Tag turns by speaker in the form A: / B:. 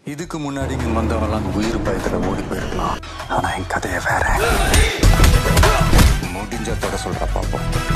A: இதுக்கு முன்னாடி இங்க வந்தவெல்லாம் உயிர் பயத்துல ஓடி போயிருக்கலாம். ஆனா என் கதையை வேற. முடிஞ்ச தொட சொல்ற பாப்போம்.